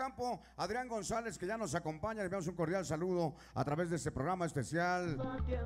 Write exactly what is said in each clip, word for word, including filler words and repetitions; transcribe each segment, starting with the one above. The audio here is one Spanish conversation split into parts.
Ocampo, Adrián González, que ya nos acompaña. Le enviamos un cordial saludo a través de este programa especial.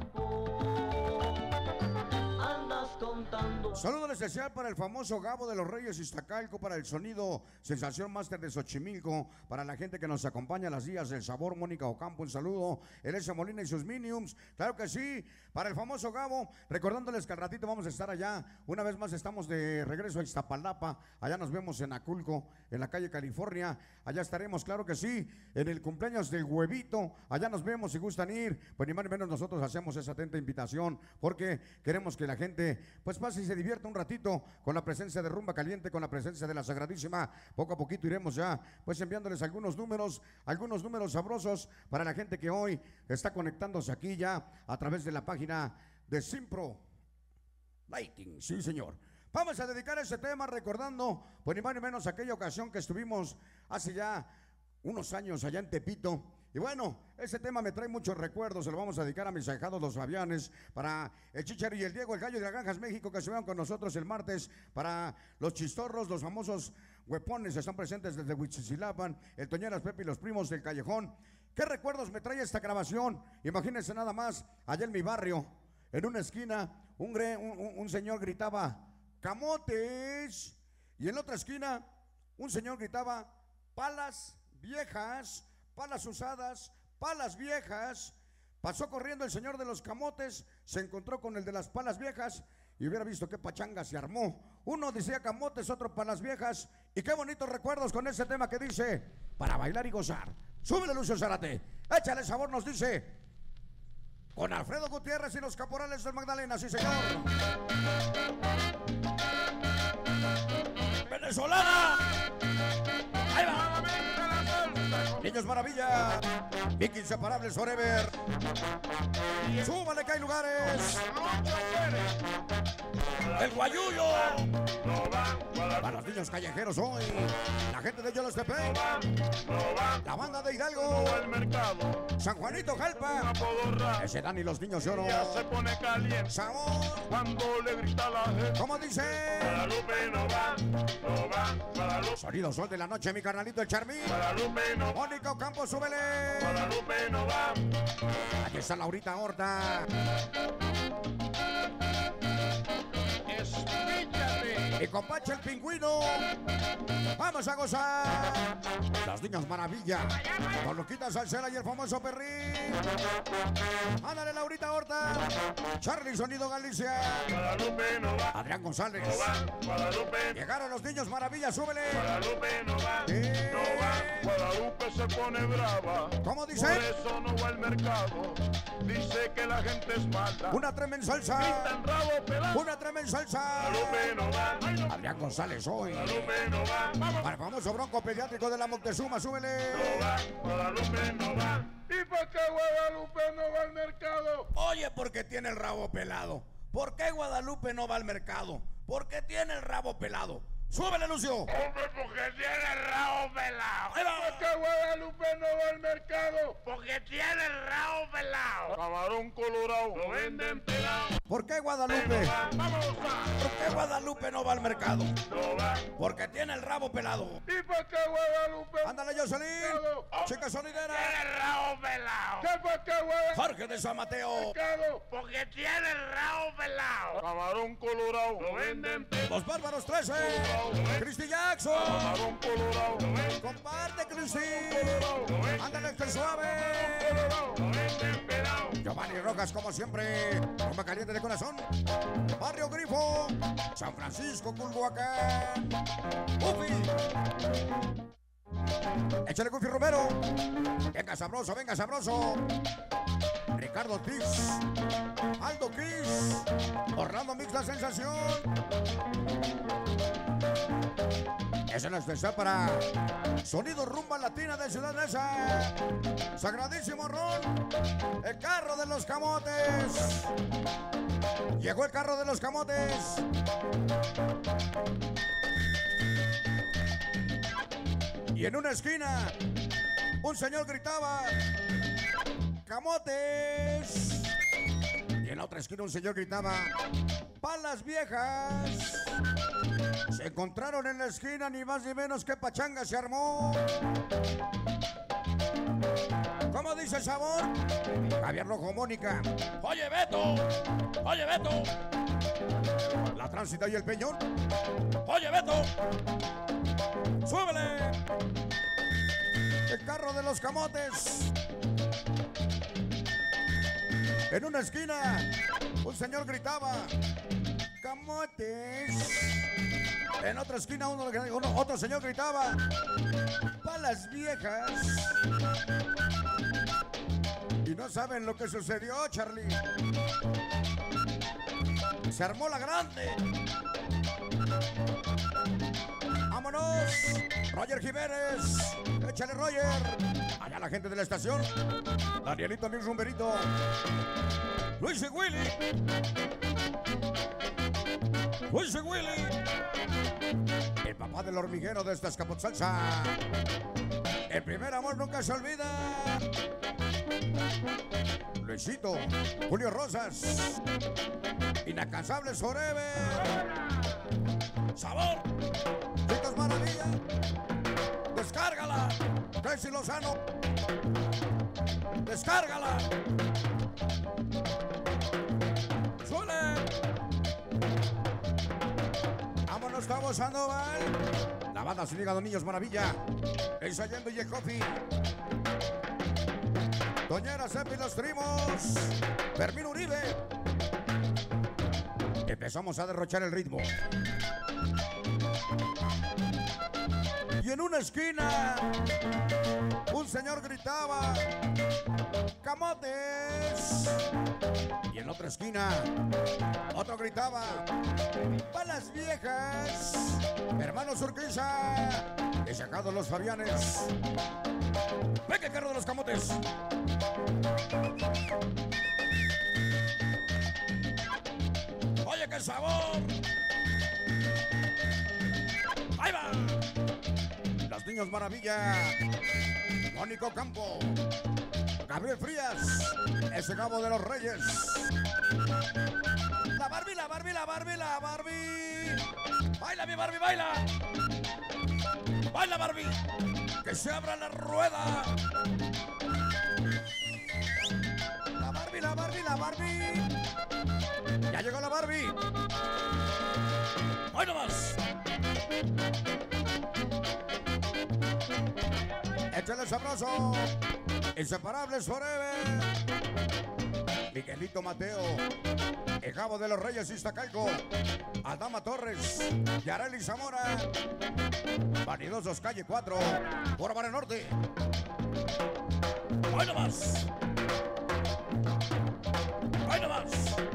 Saludo especial para el famoso Gabo de los Reyes Iztacalco, para el sonido Sensación Master de Xochimilco, para la gente que nos acompaña a las días del sabor, Mónica Ocampo, un saludo, Elisa Molina y sus Miniums, claro que sí, para el famoso Gabo, recordándoles que al ratito vamos a estar allá, una vez más estamos de regreso a Iztapalapa, allá nos vemos en Aculco, en la calle California, allá estaremos, claro que sí, en el cumpleaños del Huevito, allá nos vemos si gustan ir, pues ni más ni menos nosotros hacemos esa atenta invitación, porque queremos que la gente pues pase y se divierta un ratito con la presencia de Rumba Caliente, con la presencia de la Sagradísima. Poco a poquito iremos ya pues enviándoles algunos números, algunos números sabrosos para la gente que hoy está conectándose aquí ya a través de la página de Simpro Lighting, sí señor. Vamos a dedicar ese tema recordando pues ni más ni menos aquella ocasión que estuvimos hace ya unos años allá en Tepito. Y bueno, ese tema me trae muchos recuerdos, se lo vamos a dedicar a mis ahijados los Fabianes, para el Chicharo y el Diego, el Gallo de las Granjas México, que estuvieron con nosotros el martes, para los Chistorros, los famosos Huepones, están presentes desde Huichichilapan, el Toñeras Pepe y los primos del Callejón. ¿Qué recuerdos me trae esta grabación? Imagínense nada más, allá en mi barrio, en una esquina, un, un, un señor gritaba, ¡camotes! Y en la otra esquina, un señor gritaba, ¡palas viejas! Palas usadas, palas viejas. Pasó corriendo el señor de los camotes, se encontró con el de las palas viejas y hubiera visto qué pachanga se armó. Uno decía camotes, otro palas viejas. Y qué bonitos recuerdos con ese tema que dice, para bailar y gozar. Súbele, Lucio Zárate, échale sabor, nos dice, con Alfredo Gutiérrez y los caporales del Magdalena, sí señor. Venezolana. Ahí va. Niños Maravilla, Vicky Inseparables Forever. Súbale que hay lugares. El Guayuyo. Para los niños callejeros hoy, la gente de Yolostepec, la banda de Hidalgo, San Juanito Jalpa, ese Dani y los niños lloro. Se pone caliente Sabor cuando le grita la gente. ¿Cómo dice? Guadalupe no va, no va, Guadalupe. Sonido sol de la noche, mi carnalito el Charmín. Guadalupe no va, Mónica Ocampo, súbele. Guadalupe no va. Aquí está Laurita Horta. Escúchate. Y compache el Pingüino. Vamos a gozar. Las niñas Maravilla. Con Luquita Salcera y el famoso Perrín. Ándale, Laurita Horta. Charlie Sonido Galicia. Guadalupe no va, Adrián González. no va, Guadalupe. Llegaron los niños Maravilla, súbele. Guadalupe no va, Eh. no va. Guadalupe se pone brava. ¿Cómo dice? Por eso no va al mercado. Dice que la gente es mala. Una tremenda salsa. Gritan rabo pelado. Una tremenda salsa. Guadalupe no va, Adrián González hoy. Guadalupe no va. Vamos. Para el famoso bronco pediátrico de la Moctezuma, súbele. No va, Guadalupe no va. ¿Y por qué Guadalupe no va al mercado? Oye, porque tiene el rabo pelado. ¿Por qué Guadalupe no va al mercado? Porque tiene el rabo pelado. ¡Súbele, Lucio! Hombre, porque tiene el rabo pelado. Ahí va. ¿Por qué Guadalupe no va al mercado? Porque tiene el rabo pelado. Camarón colorado. Lo venden pelado. ¿Por qué Guadalupe? No va. Vamos a. ¿Por qué Guadalupe no va al mercado? No va. Porque tiene el rabo pelado. ¿Y por qué Guadalupe? Ándale, Jocelyn. Pelado. Chica sonidera. Tiene el rabo pelado. ¿Qué por qué Guadalupe? Jorge de San Mateo. Porque tiene el rabo pelado. Camarón colorado. Lo venden pelado. Los Bárbaros trece. Cristi Jackson. Camarón colorado. Lo venden. Comparte, Cristi. Lo venden. Ándale, que suave. Colorado. Lo venden pelado. Giovanni Rojas, como siempre. Bomba caliente de corazón. Barrio Grifo. San Francisco, Culhuacán. Ufi. Échale Cufi Romero. Venga sabroso, venga sabroso. Ricardo Ortiz. Aldo Kiss. Orlando Mix, la sensación. Es una especial para Sonido Rumba Latina de Ciudad Neza. Sagradísimo Ron. El carro de los camotes. Llegó el carro de los camotes. Y en una esquina, un señor gritaba, ¡camotes! Y en la otra esquina un señor gritaba, ¡palas viejas! Se encontraron en la esquina, ni más ni menos que pachanga se armó. qué sabor. Javier Rojo, Mónica. Oye, Beto. Oye, Beto. La Tránsito y el Peñón. Oye, Beto. Súbele. El carro de los camotes. En una esquina, un señor gritaba: ¡camotes! En otra esquina, uno, uno, otro señor gritaba: ¡palas viejas! Y no saben lo que sucedió, Charlie. Se armó la grande. ¡Vámonos! Roger Jiménez. Échale, Roger. Allá la gente de la estación. Danielito, mi rumberito. Luis y Willy. Luis y Willy. El papá del hormiguero de esta escapotsalsa. El primer amor nunca se olvida. Luisito. Julio Rosas. Inalcanzables forever. Sabor. Chicos, maravilla. Descárgala. Tracy Lozano. Descárgala. Suele. Vámonos, estamos Sandoval. La banda sin hígado, Niños Maravilla. Ensayando y el coffee. Doñera Sepi, los trimos. Fermín Uribe. Empezamos a derrochar el ritmo. Y en una esquina, un señor gritaba: ¡camotes! Y en otra esquina, otro gritaba: ¡palas viejas! Hermanos Urquiza, he sacado los Fabianes. ¡Venga, el carro de los camotes! Oye, qué sabor. Ahí va. Los Niños Maravilla. Mónico Campo. Gabriel Frías. Ese Gabo de los Reyes. La Barbie, la Barbie, la Barbie, la Barbie. Baila, mi Barbie, baila. Baila, Barbie. Que se abra la rueda. La Barbie, la Barbie, la Barbie. Ya llegó la Barbie. Hoy nomás. Échale sabroso. Inseparables forever. Miguelito Mateo. El Gabo de los Reyes Iztacalco. Aldama Torres. Yareli Zamora. Vanidosos Calle cuatro. Por Mar Norte. Hoy nomás. Hoy nomás.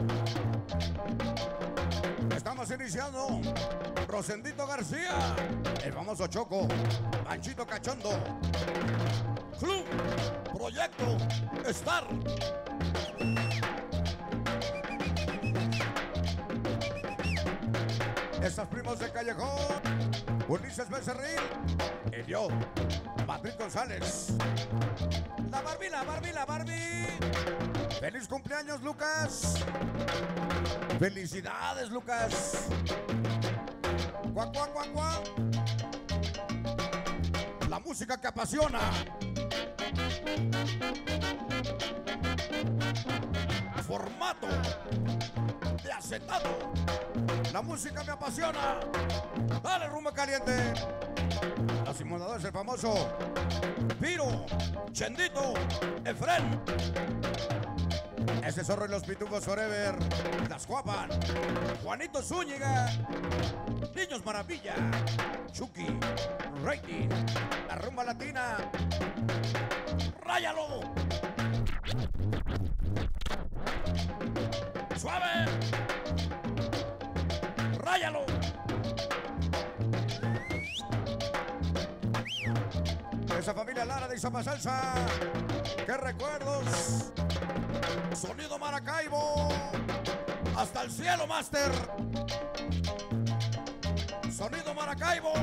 Estamos iniciando. Rosendito García. El famoso Choco. Panchito Cachondo. Club. Proyecto. Star. Estas primos de Callejón. Ulises Becerril. Elio. Patrick González. La Barbie, la Barbie, la Barbie. ¡Feliz cumpleaños, Lucas! ¡Felicidades, Lucas! ¡Cuá, cuá, cuá, cuá! La música que apasiona. Formato de acetato. La música me apasiona. Dale, rumbo caliente. Los simuladores, el famoso Piro, Chendito, Efren. Ese Zorro y los Pitufos Forever. Las Guapan. Juanito Zúñiga. Niños Maravilla. Chucky. Rating. La rumba latina. Ráyalo. Suave. Ráyalo. Esa familia Lara de Izapa Salsa. ¡Qué recuerdos! Sonido Maracaibo. Hasta el cielo, Master. Sonido Maracaibo.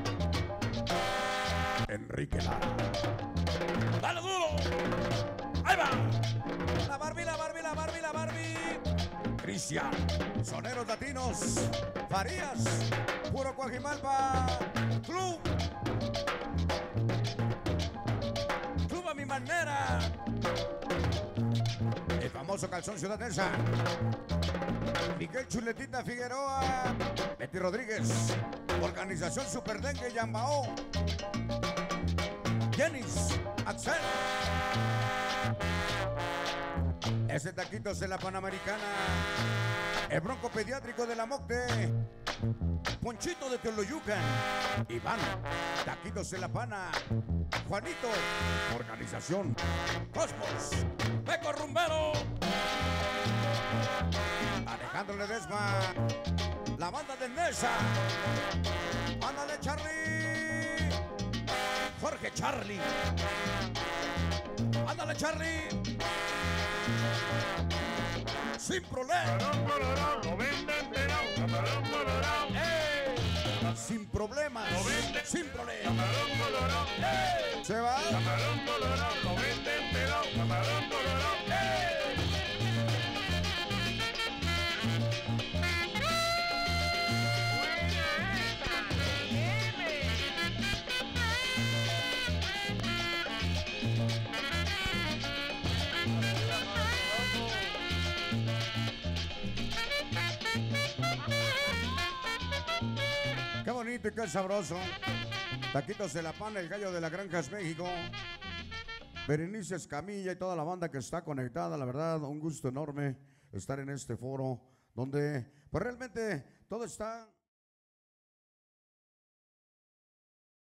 Enrique Lara. Dale duro. Ahí va. La Barbie, la Barbie, la Barbie, la Barbie. Cristian. Soneros Latinos. Farías. Puro Coajimalpa. Club. Club a mi manera. famoso Calzón Ciudad Neza. Miguel Chuletita Figueroa. Betty Rodríguez. Organización Super Dengue Yambao. Jenis Axel. Ese Taquitos de la Panamericana. El Bronco Pediátrico de la Mocte. Ponchito de Teoloyucan. Iván. Taquitos de la Pana. Juanito. Organización Cosmos. Peco Rumbero. Alejandro Ledesma. La banda de Nesa. Ándale, Charlie. Jorge Charlie. Ándale, Charlie. Sin problema. Sin problemas. Sin problemas. Se va. Qué bonito y qué sabroso. Taquitos de la Pana, el gallo de la Granjas México. Berenice Escamilla y toda la banda que está conectada. La verdad, un gusto enorme estar en este foro donde pues realmente todo está...